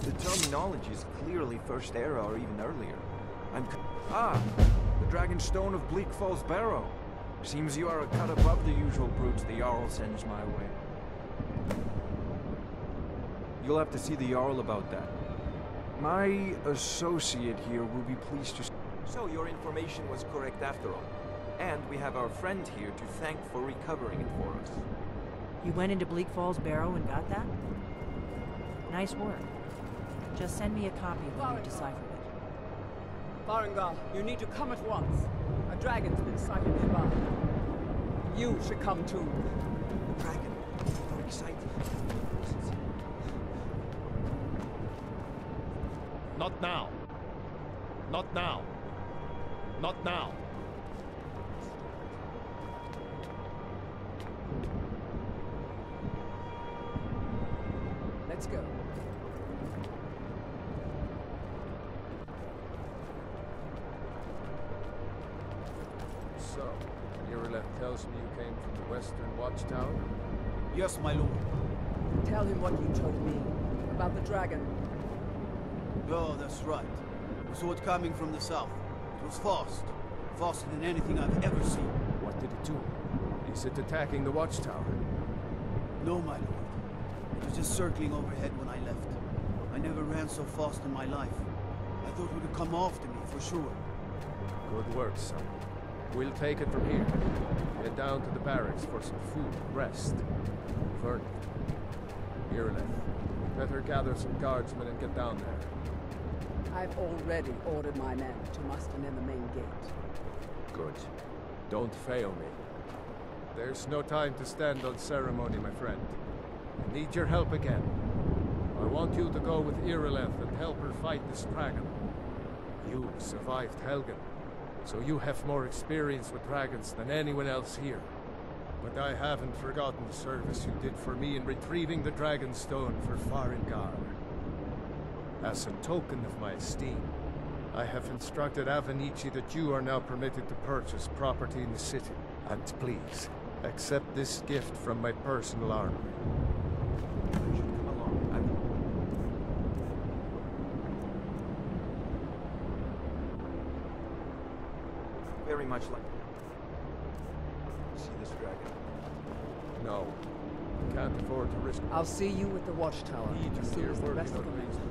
The terminology is clearly First Era or even earlier. The Dragon Stone of Bleak Falls Barrow. Seems you are a cut above the usual brutes the Jarl sends my way. You'll have to see the Jarl about that. My associate here will be pleased to... So your information was correct after all. And we have our friend here to thank for recovering it for us. You went into Bleak Falls Barrow and got that? Nice work. Just send me a copy when you deciphered it. Farengar, you need to come at once. A dragon's been sighted nearby. You should come too. Dragon. How exciting. Not now. Not now. Not now. Let's go. So, Irileth tells me you came from the Western Watchtower? Yes, my lord. Tell him what you told me about the dragon. Oh, that's right. We saw it coming from the south. It was fast. Faster than anything I've ever seen. What did it do? Is it attacking the Watchtower? No, my lord. It was just circling overhead when I left. I never ran so fast in my life. I thought it would come after me, for sure. Good work, son. We'll take it from here. Head down to the barracks for some food, rest. Vern. Irileth, better gather some guardsmen and get down there. I've already ordered my men to muster in the main gate. Good. Don't fail me. There's no time to stand on ceremony, my friend. I need your help again. I want you to go with Irileth and help her fight this dragon. You survived Helgen, so you have more experience with dragons than anyone else here. But I haven't forgotten the service you did for me in retrieving the Dragon Stone for Farengar. As a token of my esteem, I have instructed Avenici that you are now permitted to purchase property in the city. And please, accept this gift from my personal armory. You should come along. Very much like... See this dragon? No. Can't afford to risk... I'll see you at the watchtower Need as to soon hear as the word rest of not the men raised